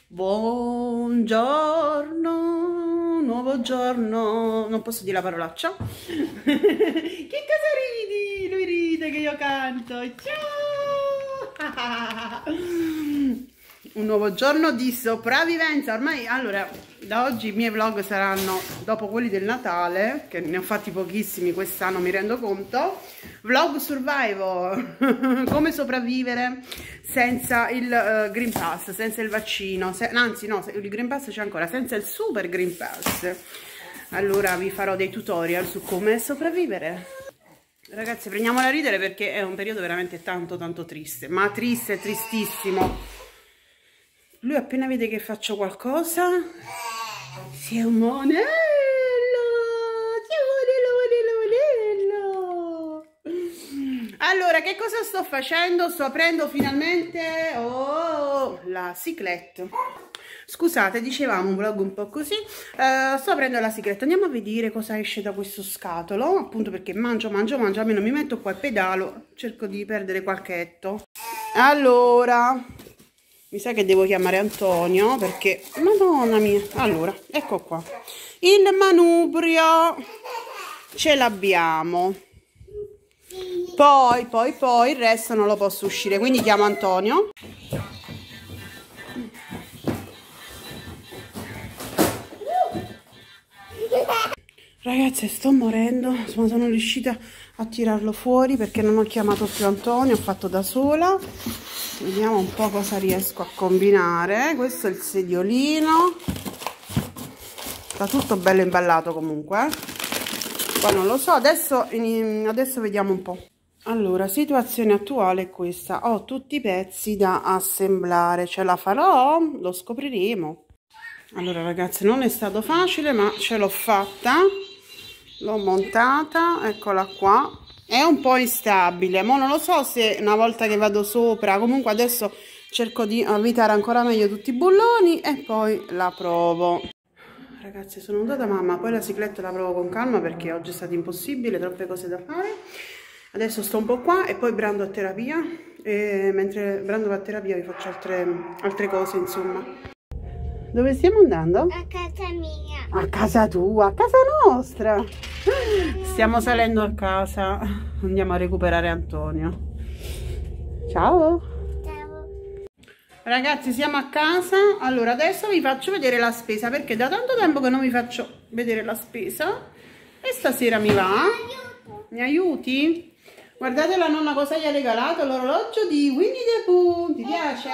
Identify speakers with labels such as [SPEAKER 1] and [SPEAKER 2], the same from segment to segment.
[SPEAKER 1] Buongiorno, nuovo giorno, non posso dire la parolaccia. Che cosa ridi? Lui ride che io canto. Ciao! Un nuovo giorno di sopravvivenza. Ormai, allora, da oggi i miei vlog saranno, dopo quelli del Natale, che ne ho fatti pochissimi quest'anno, mi rendo conto, vlog survival, come sopravvivere senza il Green Pass, senza il vaccino, anzi no, il Green Pass c'è ancora, senza il Super Green Pass. Allora vi farò dei tutorial su come sopravvivere. Ragazzi, prendiamola a ridere perché è un periodo veramente tanto triste, ma triste, tristissimo. Lui appena vede che faccio qualcosa si è un monello, Allora, che cosa sto facendo? Sto aprendo finalmente la ciclette. Scusate, dicevamo un vlog un po' così. Sto aprendo la ciclette. Andiamo a vedere cosa esce da questo scatolo, appunto perché mangio, almeno mi metto qua e pedalo, cerco di perdere qualche etto. Allora, mi sa che devo chiamare Antonio perché, madonna mia, allora, ecco qua, il manubrio ce l'abbiamo, poi il resto non lo posso uscire, quindi chiamo Antonio. Ragazzi, sto morendo, ma sono riuscita a tirarlo fuori perché non ho chiamato più Antonio, ho fatto da sola. Vediamo un po' cosa riesco a combinare. Questo è il sediolino, sta tutto bello imballato comunque, poi non lo so, adesso vediamo un po'. Allora, situazione attuale è questa, ho tutti i pezzi da assemblare, ce la farò? Lo scopriremo. Allora ragazzi, non è stato facile ma ce l'ho fatta, l'ho montata, eccola qua. È un po' instabile, ma non lo so se una volta che vado sopra, comunque adesso cerco di evitare ancora meglio tutti i bulloni e poi la provo. Ragazzi, sono andata mamma, poi la cicletta la provo con calma perché oggi è stato impossibile, troppe cose da fare. Adesso sto un po' qua e poi brando a terapia e mentre brando a terapia vi faccio altre cose, insomma. Dove stiamo andando?
[SPEAKER 2] A casa mia.
[SPEAKER 1] A casa tua, a casa nostra. Stiamo salendo a casa, andiamo a recuperare Antonio. Ciao.
[SPEAKER 2] Ciao.
[SPEAKER 1] Ragazzi, siamo a casa. Allora adesso vi faccio vedere la spesa perché da tanto tempo che non vi faccio vedere la spesa e stasera mi va. Mi aiuti? Guardate la nonna cosa gli ha regalato, l'orologio di Winnie the Pooh. Ti piace?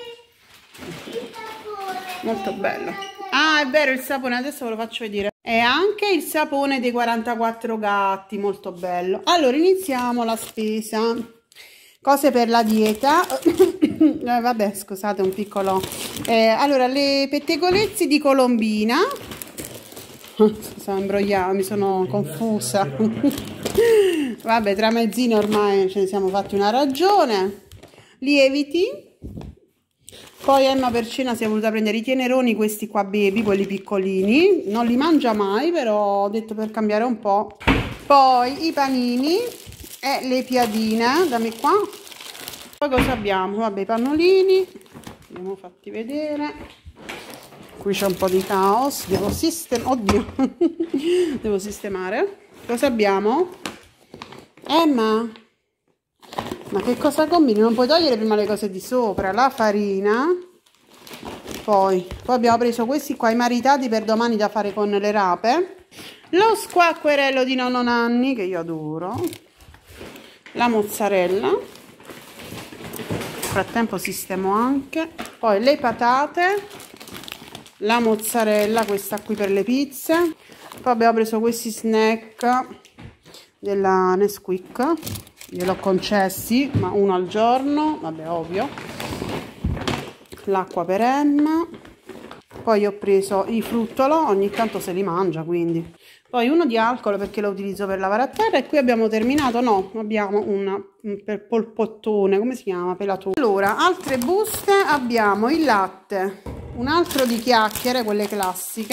[SPEAKER 1] Molto bello. Ah, è vero, il sapone, adesso ve lo faccio vedere. E anche il sapone dei 44 gatti, molto bello. Allora, iniziamo la spesa. Cose per la dieta. Vabbè, scusate, un piccolo... allora, le pettegolezzi di colombina. Scusa, mi sono confusa. Vabbè, tra mezzine ormai ce ne siamo fatti una ragione. Lieviti. Poi Emma per cena si è voluta prendere i teneroni, questi qua baby, quelli piccolini. Non li mangia mai, però ho detto per cambiare un po'. Poi i panini e le piadine, dammi qua. Poi cosa abbiamo? Vabbè, i pannolini, abbiamo fatti vedere. Qui c'è un po' di caos, devo sistemare. Oddio, devo sistemare. Cosa abbiamo? Emma? Ma che cosa combini? Non puoi togliere prima le cose di sopra, la farina, poi abbiamo preso questi qua, i maritati per domani da fare con le rape, lo squacquerello di nonno Nanni, che io adoro, la mozzarella, nel frattempo sistemo anche, poi le patate, la mozzarella, questa qui per le pizze, poi abbiamo preso questi snack della Nesquik. Gliel'ho concessi, ma uno al giorno, vabbè, ovvio. L'acqua per Emma. Poi ho preso i fruttolo, ogni tanto se li mangia, quindi. Poi uno di alcol perché lo utilizzo per lavare a terra. E qui abbiamo terminato, no, abbiamo un polpottone, come si chiama? Pelatone. Allora, altre buste, abbiamo il latte, un altro di chiacchiere, quelle classiche.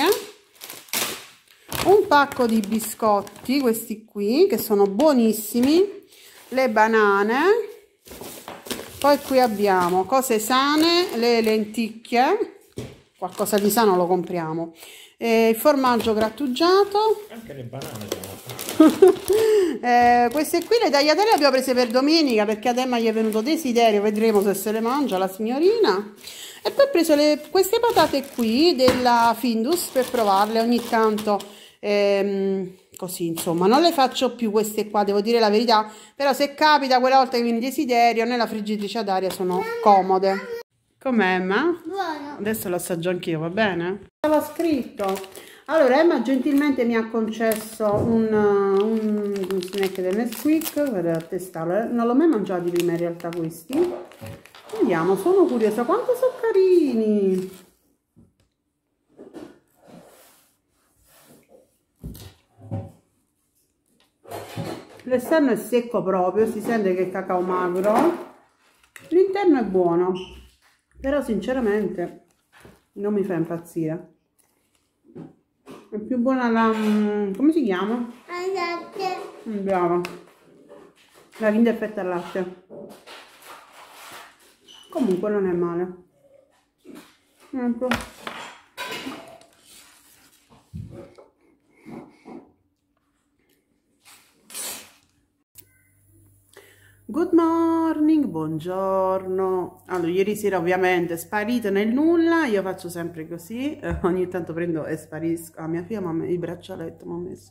[SPEAKER 1] Un pacco di biscotti, questi qui, che sono buonissimi. Le banane, poi qui abbiamo cose sane, le lenticchie, qualcosa di sano lo compriamo. Il formaggio grattugiato.
[SPEAKER 3] Anche le banane
[SPEAKER 1] Queste qui le tagliatelle le abbiamo prese per domenica perché ad Emma gli è venuto desiderio, vedremo se se le mangia la signorina. E poi ho preso queste patate qui della Findus per provarle ogni tanto, così insomma. Non le faccio più queste qua, devo dire la verità, però se capita quella volta che viene desiderio nella friggitrice ad aria sono comode. Com'è, Emma?
[SPEAKER 2] Buono.
[SPEAKER 1] Adesso lo assaggio anch'io, va bene? Stava scritto. Allora, Emma gentilmente mi ha concesso un snack del Nesquik, vedete a testarlo. Non l'ho mai mangiati prima in realtà questi. Vediamo, sono curiosa, quanto sono carini. L'esterno è secco proprio, si sente che è cacao magro. L'interno è buono, però sinceramente non mi fa impazzire. È più buona la... come si chiama?
[SPEAKER 2] Al latte.
[SPEAKER 1] Brava. La Kinder Fetta al latte. Comunque non è male. Ecco. Good morning, buongiorno. Allora, ieri sera ovviamente sparito nel nulla, io faccio sempre così, ogni tanto prendo e sparisco. Ah, mia figlia il braccialetto mi ha messo.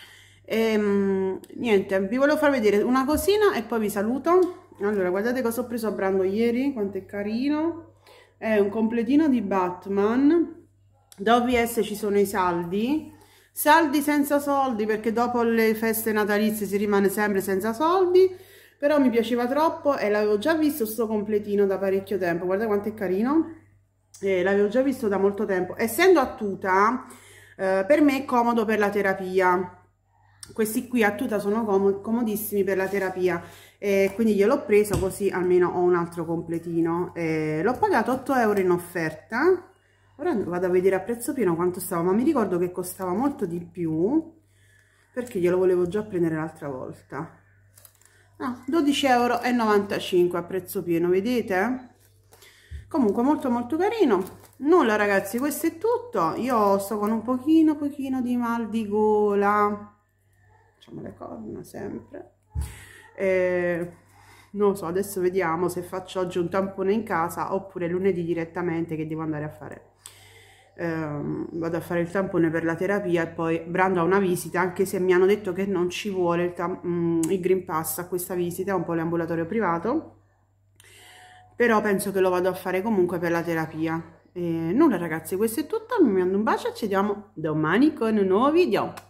[SPEAKER 1] Niente, vi volevo far vedere una cosina e poi vi saluto. Allora, guardate cosa ho preso a Brando ieri, quanto è carino. È un completino di Batman. Da OVS ci sono i saldi. Saldi senza soldi, perché dopo le feste natalizie si rimane sempre senza soldi. Però mi piaceva troppo e l'avevo già visto sto completino da parecchio tempo. Guardate quanto è carino. L'avevo già visto da molto tempo. Essendo a tuta, per me è comodo per la terapia. Questi qui a tuta sono comodissimi per la terapia. Quindi gliel'ho preso così almeno ho un altro completino. L'ho pagato 8 euro in offerta. Ora vado a vedere a prezzo pieno quanto stava, ma mi ricordo che costava molto di più perché glielo volevo già prendere l'altra volta. No, 12,95 euro a prezzo pieno, vedete? Comunque molto molto carino. Nulla ragazzi, questo è tutto. Io sto con un pochino di mal di gola. Facciamo le corna sempre. Non lo so, adesso vediamo se faccio oggi un tampone in casa oppure lunedì direttamente che devo andare a fare. Vado a fare il tampone per la terapia e poi Brando ha una visita, anche se mi hanno detto che non ci vuole il Green Pass a questa visita, è un poliambulatorio privato, però penso che lo vado a fare comunque per la terapia. Nulla ragazzi, questo è tutto, vi mando un bacio e ci vediamo domani con un nuovo video.